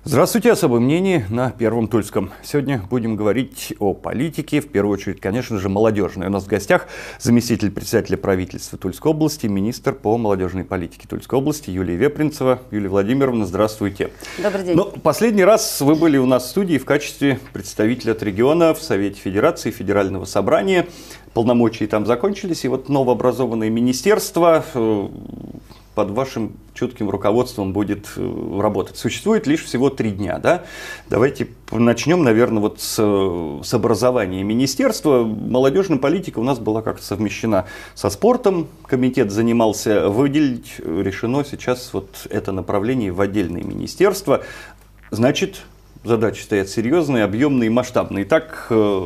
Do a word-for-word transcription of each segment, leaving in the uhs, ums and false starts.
Здравствуйте, особое мнение на Первом Тульском. Сегодня будем говорить о политике, в первую очередь, конечно же, молодежной. У нас в гостях заместитель председателя правительства Тульской области, министр по молодежной политике Тульской области Юлия Вепринцева. Юлия Владимировна, здравствуйте. Добрый день. Ну, последний раз вы были у нас в студии в качестве представителя от региона в Совете Федерации, Федерального собрания. Полномочия там закончились, и вот новообразованное министерство под вашим чутким руководством будет работать. Существует лишь всего три дня, да? Давайте начнем, наверное, вот с, с образования министерства. Молодежная политика у нас была как-то совмещена со спортом. Комитет занимался, выделить решено сейчас вот это направление в отдельное министерство. Значит, задачи стоят серьезные, объемные и масштабные. Итак,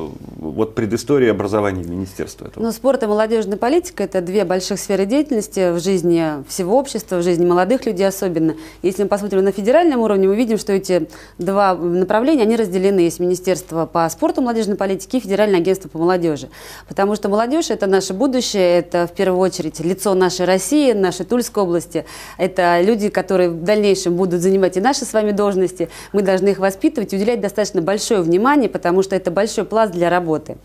вот предыстория образования министерства этого. Ну, спорт и молодежная политика – это две больших сферы деятельности в жизни всего общества, в жизни молодых людей особенно. Если мы посмотрим на федеральном уровне, мы видим, что эти два направления, они разделены. Есть Министерство по спорту и молодежной политике и Федеральное агентство по молодежи. Потому что молодежь – это наше будущее, это в первую очередь лицо нашей России, нашей Тульской области. Это люди, которые в дальнейшем будут занимать и наши с вами должности. Мы должны их воспитывать. и уделять достаточно большое внимание, потому что это большой пласт для работы.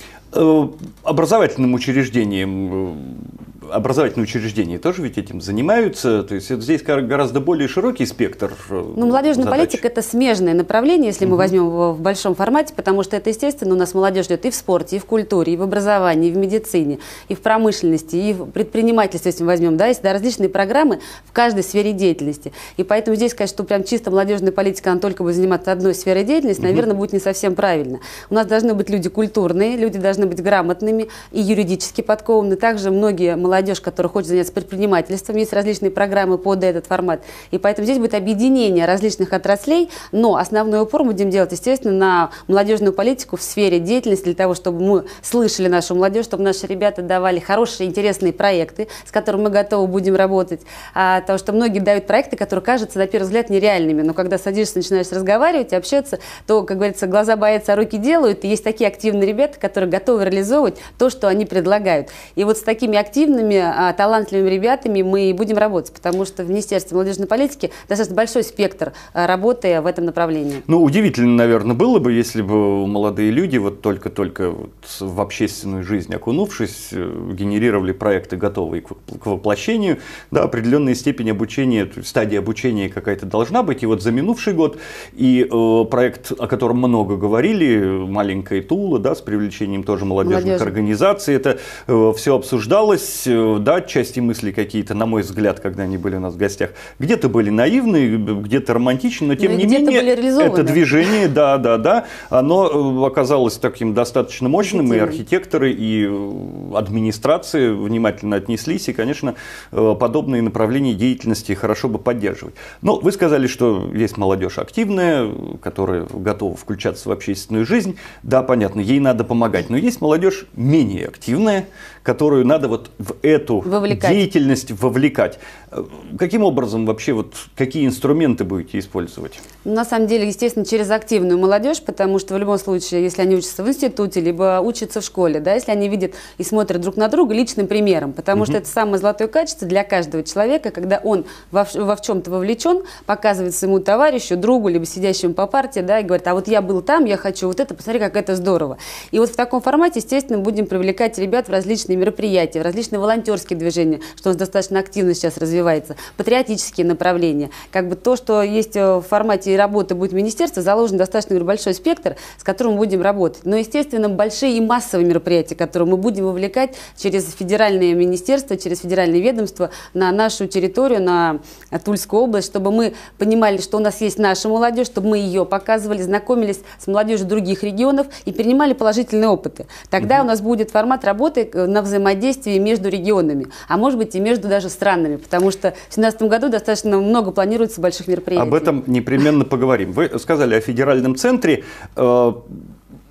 Образовательным учреждением, образовательные учреждения тоже ведь этим занимаются, то есть здесь гораздо более широкий спектр задач. Ну, молодежная политика – это смежное направление, если мы возьмем его в большом формате, потому что это, естественно, у нас молодежь идет и в спорте, и в культуре, и в образовании, и в медицине, и в промышленности, и в предпринимательстве, если мы возьмем, да, есть да, различные программы в каждой сфере деятельности. И поэтому здесь сказать, что прям чисто молодежная политика, она только будет заниматься одной сферой деятельности, наверное, будет не совсем правильно. У нас должны быть люди культурные, люди должны быть грамотными и юридически подкованными. Также многие молодежь, которая хочет заняться предпринимательством, есть различные программы под этот формат. И поэтому здесь будет объединение различных отраслей, но основной упор мы будем делать, естественно, на молодежную политику в сфере деятельности, для того, чтобы мы слышали нашу молодежь, чтобы наши ребята давали хорошие, интересные проекты, с которыми мы готовы будем работать. А, потому что многие дают проекты, которые кажутся, на первый взгляд, нереальными. Но когда садишься, начинаешь разговаривать и общаться, то, как говорится, глаза боятся, а руки делают. И есть такие активные ребята, которые готовы реализовывать то, что они предлагают. И вот с такими активными, а, талантливыми ребятами мы будем работать, потому что в Министерстве молодежной политики достаточно большой спектр а, работы в этом направлении. Ну, удивительно, наверное, было бы, если бы молодые люди, вот только-только вот в общественную жизнь окунувшись, генерировали проекты, готовые к воплощению, да, определенная степень обучения, стадия обучения какая-то должна быть. И вот за минувший год и э, проект, о котором много говорили, «Маленькая Тула», да, с привлечением тоже молодежных Молодежь. организаций, это э, все обсуждалось, э, да, части мыслей какие-то, на мой взгляд, когда они были у нас в гостях, где-то были наивны, где-то романтичны, но тем но не менее это движение, да, да, да, оно оказалось таким достаточно мощным, и архитекторы, и администрации внимательно отнеслись, и, конечно, подобные направления деятельности хорошо бы поддерживать. Но вы сказали, что есть молодежь активная, которая готова включаться в общественную жизнь, да, понятно, ей надо помогать, но есть молодежь менее активная, которую надо вот в эту вовлекать. деятельность вовлекать. Каким образом вообще, вот, какие инструменты будете использовать? На самом деле, естественно, через активную молодежь, потому что в любом случае, если они учатся в институте, либо учатся в школе, да, если они видят и смотрят друг на друга личным примером, потому угу. что это самое золотое качество для каждого человека, когда он во, во в чем-то вовлечен, показывает своему товарищу, другу, либо сидящему по партии, да, и говорит, а вот я был там, я хочу вот это, посмотри, как это здорово. И вот в таком формате, естественно, будем привлекать ребят в различные мероприятия, в различные волонтерские движения, что у нас достаточно активно сейчас развивается, патриотические направления. Как бы то, что есть в формате работы будет министерство, заложен достаточно говорю, большой спектр, с которым мы будем работать. Но, естественно, большие и массовые мероприятия, которые мы будем вовлекать через федеральные министерства, через федеральные ведомства на нашу территорию, на Тульскую область, чтобы мы понимали, что у нас есть наша молодежь, чтобы мы ее показывали, знакомились с молодежью других регионов и перенимали положительные опыты. Тогда угу. у нас будет формат работы на взаимодействии между регионами, а может быть и между даже странами, потому что в две тысячи семнадцатом году достаточно много планируется больших мероприятий. Об этом непременно поговорим. Вы сказали о федеральном центре.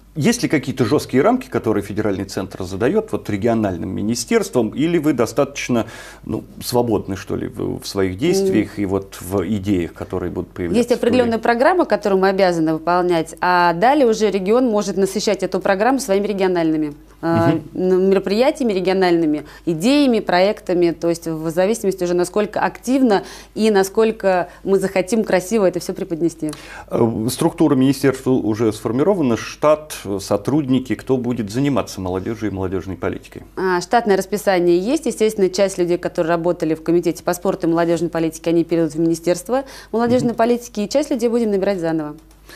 Есть ли какие-то жесткие рамки, которые федеральный центр задает вот региональным министерствам, или вы достаточно ну, свободны, что ли, в, в своих действиях mm. и вот в идеях, которые будут появляться? Есть определенная программа, которую мы обязаны выполнять, а далее уже регион может насыщать эту программу своими региональными uh-huh. мероприятиями, региональными идеями, проектами, то есть в зависимости уже насколько активно и насколько мы захотим красиво это все преподнести. Структура министерства уже сформирована, штат, сотрудники, кто будет заниматься молодежью и молодежной политикой? А, штатное расписание есть. Естественно, часть людей, которые работали в комитете по спорту и молодежной политике, они перейдут в Министерство молодежной mm-hmm. политики, и часть людей будем набирать заново.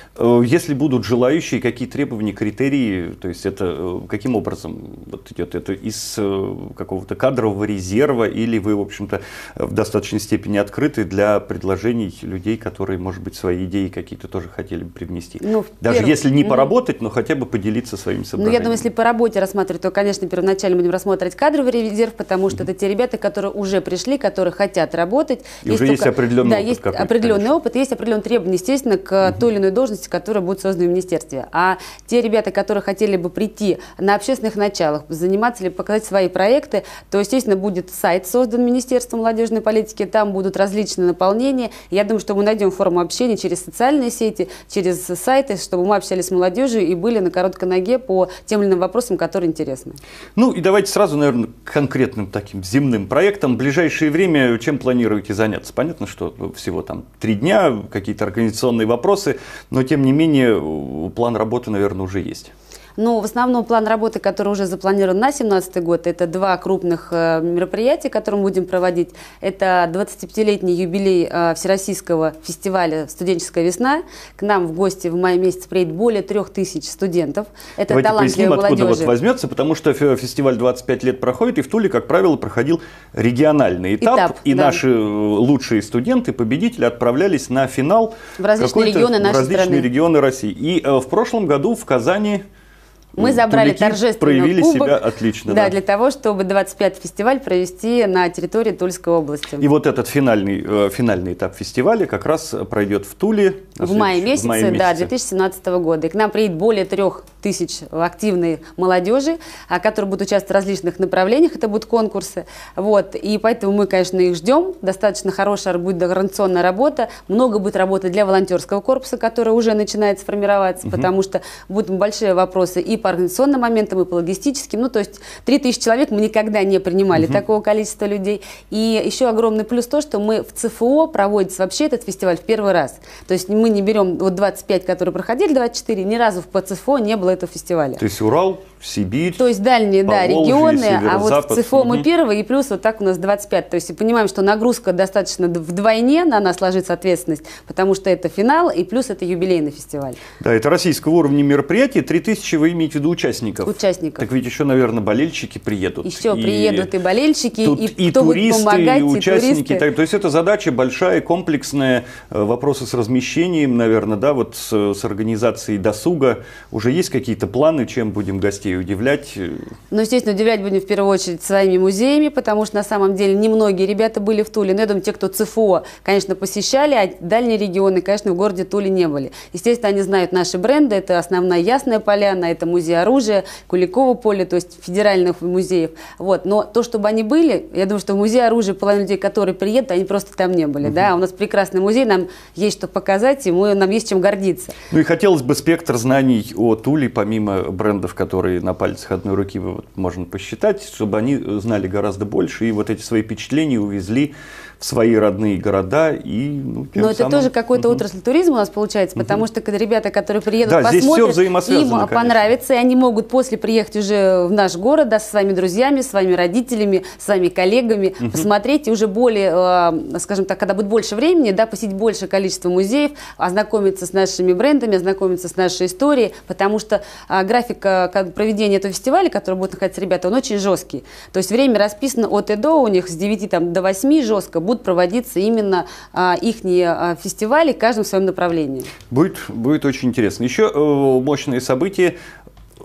Если будут желающие, какие требования, критерии, то есть это каким образом вот идет? Это из какого-то кадрового резерва или вы, в общем-то, в достаточной степени открыты для предложений людей, которые, может быть, свои идеи какие-то тоже хотели бы привнести? Ну, Даже перв... если не поработать, но хотя бы поделиться своими соображениями. Ну, я думаю, если по работе рассматривать, то, конечно, первоначально будем рассматривать кадровый резерв, потому что mm-hmm. это те ребята, которые уже пришли, которые хотят работать. И есть уже только... есть определенный да, опыт. Есть определенный конечно. опыт, есть определенные требования, естественно, к mm-hmm. той или иной должности, которые будут созданы в министерстве. А те ребята, которые хотели бы прийти на общественных началах, заниматься или показать свои проекты, то, естественно, будет сайт создан Министерством молодежной политики, там будут различные наполнения. Я думаю, что мы найдем форму общения через социальные сети, через сайты, чтобы мы общались с молодежью и были на короткой ноге по тем или иным вопросам, которые интересны. Ну и давайте сразу, наверное, к конкретным таким земным проектам. В ближайшее время чем планируете заняться? Понятно, что всего там три дня, какие-то организационные вопросы, но тем не менее, план работы, наверное, уже есть. Ну, в основном план работы, который уже запланирован на две тысячи семнадцатый год, это два крупных э, мероприятия, которые мы будем проводить. Это двадцатипятилетний юбилей э, Всероссийского фестиваля «Студенческая весна». К нам в гости в мае месяце приедет более трех тысяч студентов. Это Давайте талантливая поясним, молодежь. Откуда вот возьмется, потому что фестиваль двадцать пять лет проходит, и в Туле, как правило, проходил региональный этап, этап и да. наши лучшие студенты, победители отправлялись на финал в различные регионы нашей в различные страны. регионы России. И э, в прошлом году в Казани мы забрали торжественный проявили кубок, себя отлично. Да, да, для того, чтобы двадцать пятый фестиваль провести на территории Тульской области. И вот этот финальный, э, финальный этап фестиваля как раз пройдет в Туле. В мае месяце, в мае месяце. Да, две тысячи семнадцатого года. И к нам приедет более трех тысяч активной молодежи, которые будут участвовать в различных направлениях, это будут конкурсы. Вот. И поэтому мы, конечно, их ждем. Достаточно хорошая будет организационная работа. Много будет работы для волонтерского корпуса, который уже начинает сформироваться, угу. потому что будут большие вопросы и по организационным моментам, и по логистическим. Ну, то есть три тысячи человек мы никогда не принимали угу. такого количества людей. И еще огромный плюс то, что мы в ЦФО проводится вообще этот фестиваль в первый раз. То есть мы не берем вот двадцать пять, которые проходили, двадцать четыре, ни разу по ЦФО не было этого фестиваля. То есть Урал, Сибирь, то есть дальние да, регионы, а вот в ЦФО угу. мы первые, и плюс вот так у нас двадцать пять. То есть и понимаем, что нагрузка достаточно вдвойне на нас ложится ответственность, потому что это финал, и плюс это юбилейный фестиваль. Да, это российского уровня мероприятие. три тысячи вы имеете в виду участников. Участников. Так ведь еще, наверное, болельщики приедут. Еще и приедут и болельщики, тут и, и кто туристы, будет помогать, и участники. И так, то есть это задача большая, комплексная. Вопросы с размещением, наверное, да, вот с, с организацией досуга. Уже есть какие-то планы, чем будем гостей удивлять? Ну, естественно, удивлять будем в первую очередь своими музеями, потому что на самом деле немногие ребята были в Туле. Но я думаю, те, кто ЦФО, конечно, посещали, а дальние регионы, конечно, в городе Туле не были. Естественно, они знают наши бренды. Это основная Ясная Поляна, это музей оружия, Куликово поле, то есть федеральных музеев. Вот. Но то, чтобы они были, я думаю, что в музее оружия половина людей, которые приедут, они просто там не были. Uh-huh. Да? У нас прекрасный музей, нам есть что показать, и мы, нам есть чем гордиться. Ну и хотелось бы спектр знаний о Туле, помимо брендов, которые на пальцах одной руки вот, можно посчитать, чтобы они знали гораздо больше и вот эти свои впечатления увезли в свои родные города. И, ну, Но это самым... тоже какой-то угу. отрасль туризма у нас получается, потому угу. что когда ребята, которые приедут, да, посмотрят, им конечно. понравится, и они могут после приехать уже в наш город, да, со своими друзьями, со своими родителями, со своими коллегами, угу. посмотреть, и уже более, скажем так, когда будет больше времени, да, посетить большее количество музеев, ознакомиться с нашими брендами, ознакомиться с нашей историей, потому что а, график а, проведения этого фестиваля, который будет находиться ребята, он очень жесткий. То есть время расписано от и до, у них с девяти там, до восьми жестко будут проводиться именно а, их а, фестивали, каждым в своем направлении. Будет, будет очень интересно. Еще э, мощные события.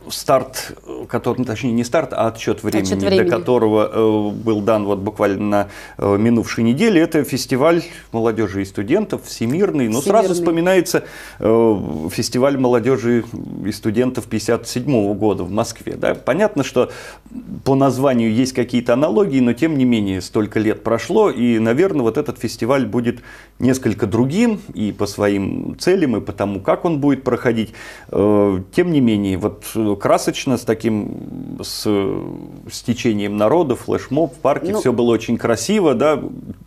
старт, который, точнее не старт, а отсчет времени, отсчет времени. до которого э, был дан вот буквально на э, минувшей неделе, это фестиваль молодежи и студентов всемирный. Но Всемирный. сразу вспоминается э, фестиваль молодежи и студентов пятьдесят седьмого года в Москве. Да? Понятно, что по названию есть какие-то аналогии, но тем не менее столько лет прошло, и, наверное, вот этот фестиваль будет несколько другим и по своим целям, и по тому, как он будет проходить. Э, тем не менее, вот красочно, с таким с, с течением народа, флешмоб в парке, ну, все было очень красиво, да,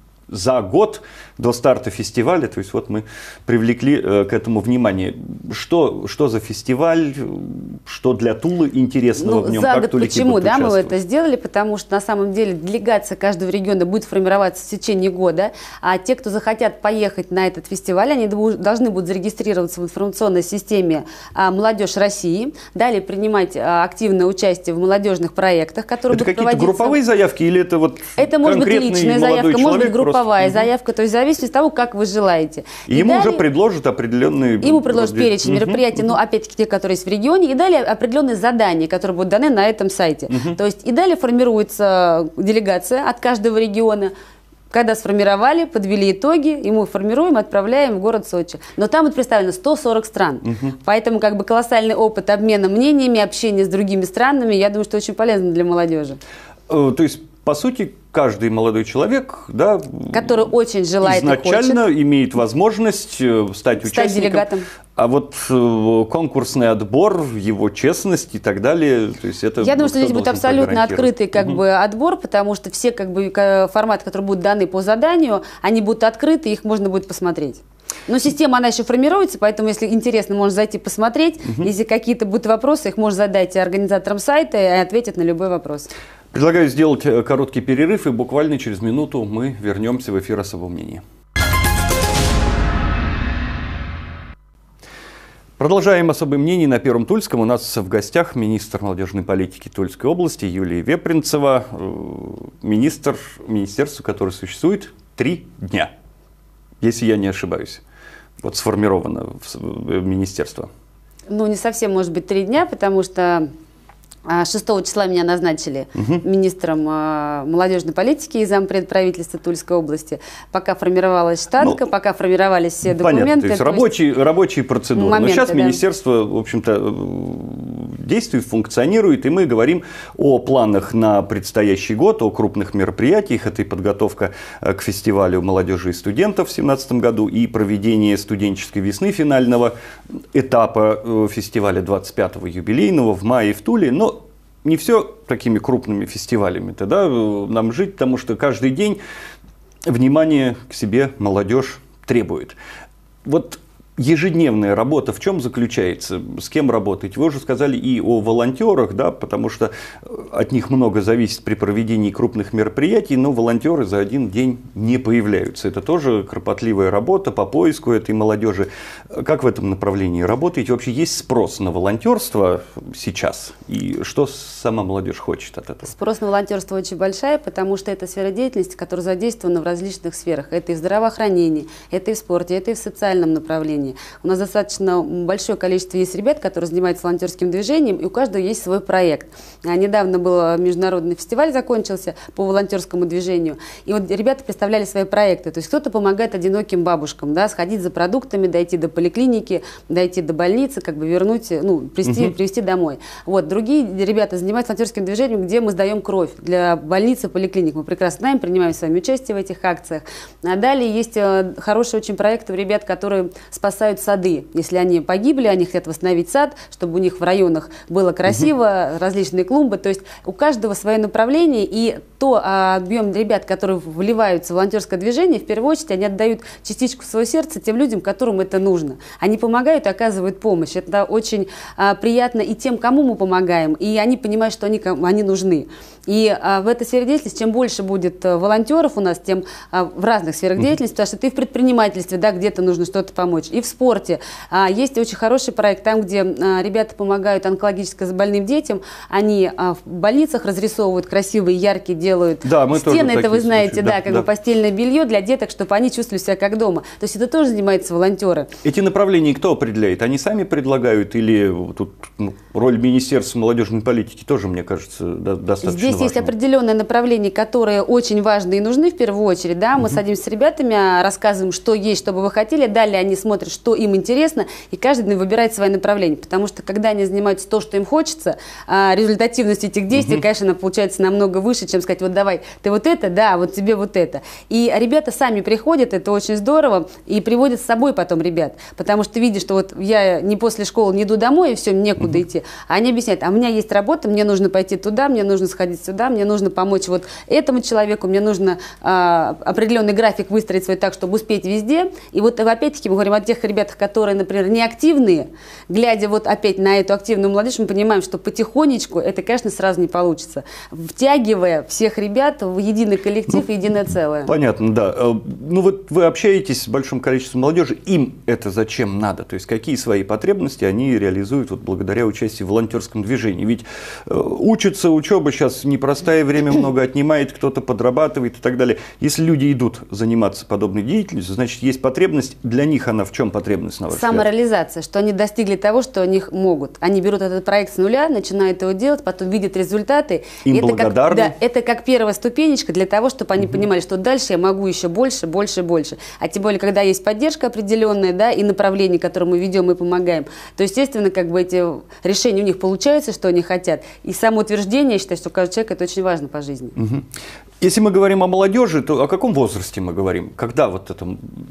за год до старта фестиваля, то есть вот мы привлекли э, к этому внимание. Что, что за фестиваль, что для Тулы интересного ну, в нем? За как год тулики почему, будут да, мы участвовать? это сделали, потому что на самом деле делегация каждого региона будет формироваться в течение года, а те, кто захотят поехать на этот фестиваль, они должны будут зарегистрироваться в информационной системе «Молодежь России», далее принимать активное участие в молодежных проектах, которые это будут какие-то проводиться. групповые заявки или это вот это может быть личная заявка, может быть групповая просто... заявка, то есть в зависимости от того, как вы желаете. И, и ему далее, уже предложат определенные... Ему предложат перечень угу, мероприятий, угу. но опять-таки те, которые есть в регионе, и далее определенные задания, которые будут даны на этом сайте. Угу. То есть и далее формируется делегация от каждого региона. Когда сформировали, подвели итоги, и мы формируем, отправляем в город Сочи. Но там вот представлено сто сорок стран. Угу. Поэтому как бы колоссальный опыт обмена мнениями, общения с другими странами, я думаю, что очень полезно для молодежи. То есть, по сути, каждый молодой человек, да, который очень желает изначально и хочет имеет возможность стать, стать участником. Делегатом. А вот э, конкурсный отбор, его честность и так далее, то есть это... Я думаю, что здесь будет абсолютно открытый как угу. бы отбор, потому что все как бы форматы, которые будут даны по заданию, они будут открыты, их можно будет посмотреть. Но система, она еще формируется, поэтому, если интересно, можно зайти посмотреть. Угу. Если какие-то будут вопросы, их можно задать организаторам сайта и ответят на любой вопрос. Предлагаю сделать короткий перерыв, и буквально через минуту мы вернемся в эфир «Особого мнения». Продолжаем «Особое мнение» на Первом Тульском. У нас в гостях министр молодежной политики Тульской области Юлия Вепринцева, министр министерства, которое существует три дня, если я не ошибаюсь. Вот сформировано министерство. Ну, не совсем, может быть, три дня, потому что шестого числа меня назначили угу. министром э, молодежной политики и зампред правительства Тульской области. Пока формировалась штатка, ну, пока формировались все документы. Понятно, то есть, то рабочие, есть рабочие процедуры. Моменты, но сейчас да. министерство, в общем-то, действует, функционирует, и мы говорим о планах на предстоящий год, о крупных мероприятиях. Это и подготовка к фестивалю молодежи и студентов в две тысячи семнадцатом году, и проведение студенческой весны, финального этапа фестиваля двадцать пятого юбилейного в мае в Туле. Но не все такими крупными фестивалями тогда нам жить, потому что каждый день внимание к себе молодежь требует. Вот ежедневная работа в чем заключается? С кем работаете? Вы уже сказали и о волонтерах, да, потому что от них много зависит при проведении крупных мероприятий, но волонтеры за один день не появляются. Это тоже кропотливая работа по поиску этой молодежи. Как в этом направлении работаете? Вообще есть спрос на волонтерство сейчас? И что сама молодежь хочет от этого? Спрос на волонтерство очень большая, потому что это сфера деятельности, которая задействована в различных сферах. Это и в здравоохранении, это и в спорте, это и в социальном направлении. У нас достаточно большое количество есть ребят, которые занимаются волонтерским движением, и у каждого есть свой проект. Недавно был международный фестиваль, закончился по волонтерскому движению, и вот ребята представляли свои проекты. То есть кто-то помогает одиноким бабушкам, да, сходить за продуктами, дойти до поликлиники, дойти до больницы, как бы вернуть, ну, привезти, угу. привезти домой. Вот. Другие ребята занимаются волонтерским движением, где мы сдаем кровь для больниц и поликлиник. Мы прекрасно знаем, принимаем с вами участие в этих акциях. А далее есть хорошие очень проекты у ребят, которые спасают сады. Если они погибли, они хотят восстановить сад, чтобы у них в районах было красиво, угу. различные клумбы. То есть у каждого свое направление, и то объем ребят, которые вливаются в волонтерское движение, в первую очередь они отдают частичку своего сердца тем людям, которым это нужно. Они помогают и оказывают помощь. Это очень а, приятно и тем, кому мы помогаем, и они понимают, что они, они нужны. И а, в этой сфере деятельности, чем больше будет волонтеров у нас, тем а, в разных сферах деятельности, потому что ты в предпринимательстве, да, где-то нужно что-то помочь, и в спорте. А, есть очень хороший проект, там, где а, ребята помогают онкологически больным детям, они а, в больницах разрисовывают красивые, яркие, делают да, мы стены, это вы знаете, случаи, да, да, как да. бы постельное белье для деток, чтобы они чувствовали себя как дома. То есть это тоже занимаются волонтеры. Эти направления кто определяет? Они сами предлагают или тут ну, роль Министерства молодежной политики тоже, мне кажется, да, достаточно Здесь важна? есть определенные направления, которые очень важны и нужны в первую очередь. Да? Мы угу. садимся с ребятами, рассказываем, что есть, что бы вы хотели. Далее они смотрят, что им интересно, и каждый выбирает свои направления. Потому что когда они занимаются то, что им хочется, результативность этих действий, угу. конечно, она получается намного выше, чем сказать, вот давай, ты вот это, да, вот тебе вот это. И ребята сами приходят, это очень здорово, и приводят с собой потом ребят. Потому что видишь, что вот я не после школы не иду домой, и все, некуда угу. идти. А они объясняют, а у меня есть работа, мне нужно пойти туда, мне нужно сходить сюда, мне нужно помочь вот этому человеку, мне нужно а, определенный график выстроить свой так, чтобы успеть везде. И вот опять-таки мы говорим о тех ребятах, которые, например, неактивные, глядя вот опять на эту активную молодежь, мы понимаем, что потихонечку это, конечно, сразу не получится. Втягивая всех ребят в единый коллектив, ну, единое целое. Понятно, да. Ну вот вы общаетесь с большим количеством молодежи, им это зачем надо? То есть какие свои потребности они реализуют вот благодаря участию в волонтерском движении? Ведь э, учатся, учеба сейчас непростое время много отнимает, кто-то подрабатывает и так далее. Если люди идут заниматься подобной деятельностью, значит, есть потребность. Для них она в чем потребность, на ваш взгляд? Самореализация, что они достигли того, что они могут. Они берут этот проект с нуля, начинают его делать, потом видят результаты. Им это благодарны. Как, да, это как первая ступенечка для того, чтобы они угу. понимали, что дальше я могу еще больше, больше, больше. А тем более, когда есть поддержка определенная, да, и направление, которое мы ведем и помогаем, то, естественно, как бы эти решения у них получаются, что они хотят. И самоутверждение, я считаю, что каждый человек это очень важно по жизни. Угу. Если мы говорим о молодежи, то о каком возрасте мы говорим? Когда вот это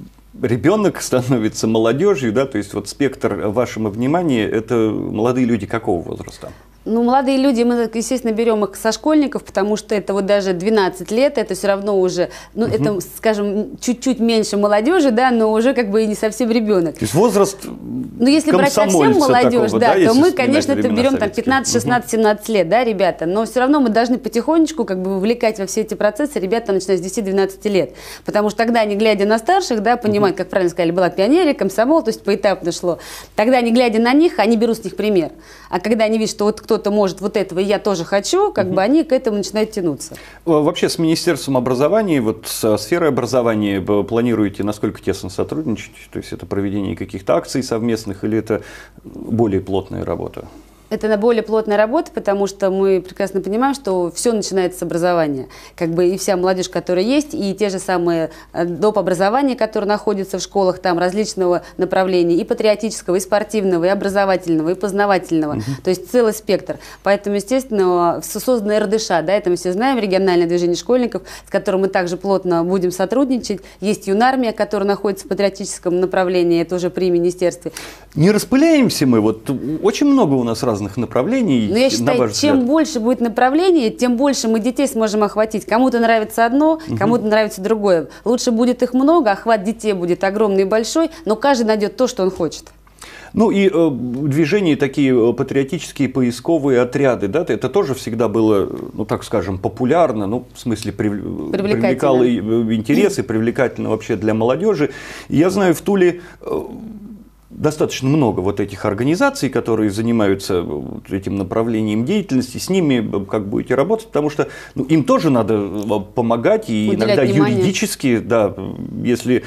ребенок становится молодежью, да, то есть вот спектр вашего внимания, это молодые люди какого возраста? Ну, молодые люди, мы, естественно, берем их со школьников, потому что это вот даже двенадцать лет, это все равно уже, ну, угу. это, скажем, чуть-чуть меньше молодежи, да, но уже как бы и не совсем ребенок. То есть возраст Ну, если брать совсем молодежь, такого, да, да, то мы, конечно, это берем там пятнадцать, угу. шестнадцать, семнадцать лет, да, ребята, но все равно мы должны потихонечку как бы вовлекать во все эти процессы ребята, начиная с десяти-двенадцати лет, потому что тогда они, глядя на старших, да, понимают, угу. как правильно сказали, была пионерия, комсомол, то есть поэтапно шло, тогда они, глядя на них, они берут с них пример, а когда они видят, что вот кто-то может вот это и я тоже хочу, как угу. бы они к этому начинают тянуться. Вообще с Министерством образования, вот со сферой образования планируете насколько тесно сотрудничать? То есть это проведение каких-то акций совместных или это более плотная работа? Это на более плотная работа, потому что мы прекрасно понимаем, что все начинается с образования. Как бы и вся молодежь, которая есть, и те же самые доп. Образования, которые находятся в школах, там различного направления, и патриотического, и спортивного, и образовательного, и познавательного. Uh-huh. То есть целый спектр. Поэтому, естественно, создано эр дэ ша, да, это мы все знаем, региональное движение школьников, с которым мы также плотно будем сотрудничать. Есть юнармия, которая находится в патриотическом направлении, это уже при министерстве. Не распыляемся мы, вот очень много у нас разных направлений. Но я считаю, чем взгляд. больше будет направлений, тем больше мы детей сможем охватить. Кому-то нравится одно, угу. кому-то нравится другое. Лучше будет их много, охват детей будет огромный и большой, но каждый найдет то, что он хочет. Ну и э, движения такие патриотические поисковые отряды, да, это тоже всегда было, ну так скажем, популярно, ну в смысле прив... привлекало интерес и привлекательно вообще для молодежи. Я знаю, в Туле э, достаточно много вот этих организаций, которые занимаются этим направлением деятельности, с ними как будете работать, потому что ну, им тоже надо помогать, и уделять иногда внимание. Юридически, да, если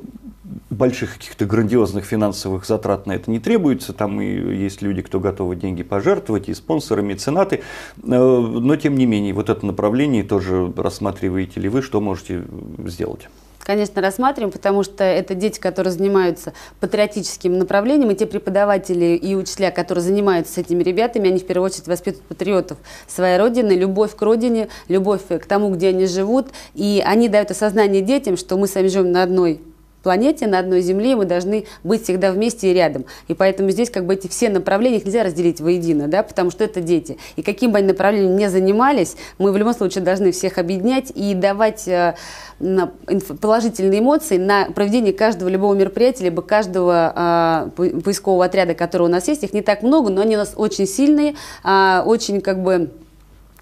больших каких-то грандиозных финансовых затрат на это не требуется, там и есть люди, кто готовы деньги пожертвовать, и спонсоры, меценаты, но тем не менее, вот это направление тоже рассматриваете ли вы, что можете сделать? Конечно, рассматриваем, потому что это дети, которые занимаются патриотическим направлением, и те преподаватели и учителя, которые занимаются с этими ребятами, они в первую очередь воспитывают патриотов своей родины, любовь к родине, любовь к тому, где они живут, и они дают осознание детям, что мы с вами живем на одной планете, на одной земле, мы должны быть всегда вместе и рядом. И поэтому здесь как бы эти все направления их нельзя разделить воедино, да, потому что это дети. И каким бы они направлением ни занимались, мы в любом случае должны всех объединять и давать э, положительные эмоции на проведение каждого любого мероприятия, либо каждого э, поискового отряда, который у нас есть. Их не так много, но они у нас очень сильные, э, очень как бы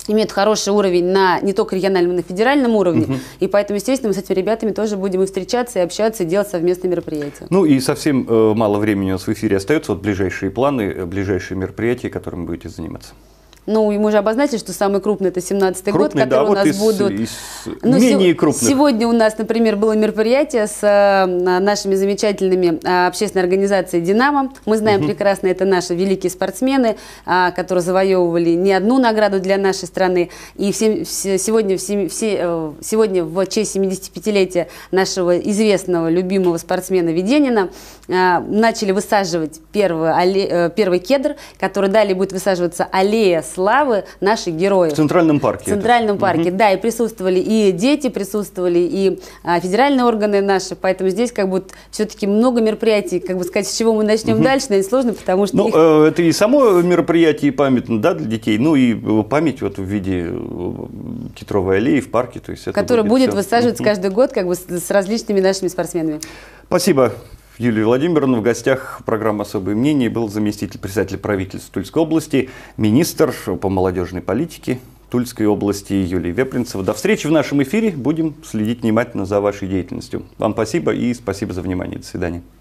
имеют хороший уровень на не только региональном, но и федеральном уровне. Угу. И поэтому, естественно, мы с этими ребятами тоже будем и встречаться, и общаться, и делать совместные мероприятия. Ну и совсем э, мало времени у нас в эфире остается. Вот ближайшие планы, ближайшие мероприятия, которыми будете заниматься. Ну, и мы уже обозначили, что самый крупный – это семнадцатый год, который да, у вот нас из, будут… Из ну, менее се- крупных. Сегодня у нас, например, было мероприятие с э, нашими замечательными э, общественной организацией «Динамо». Мы знаем угу. прекрасно, это наши великие спортсмены, э, которые завоевывали не одну награду для нашей страны. И все, все, сегодня, все, все, э, сегодня в честь семидесятипятилетия нашего известного, любимого спортсмена Веденина э, начали высаживать первый, алле, э, первый кедр, который далее будет высаживаться аллея славы наших героев. В Центральном парке. В Центральном это. парке, угу. да, и присутствовали и дети, присутствовали и а, федеральные органы наши, поэтому здесь как бы все-таки много мероприятий, как бы сказать, с чего мы начнем угу. дальше, наверное, сложно, потому что… Ну, их... э, это и само мероприятие памятно, да, для детей, ну и память вот в виде кедровой аллеи в парке. То есть это которая будет, будет высаживаться угу. каждый год как бы с, с различными нашими спортсменами. Спасибо. Юлия Владимировна. В гостях программы «Особые мнения» был заместитель председателя правительства Тульской области, министр по молодежной политике Тульской области Юлия Вепринцева. До встречи в нашем эфире. Будем следить внимательно за вашей деятельностью. Вам спасибо и спасибо за внимание. До свидания.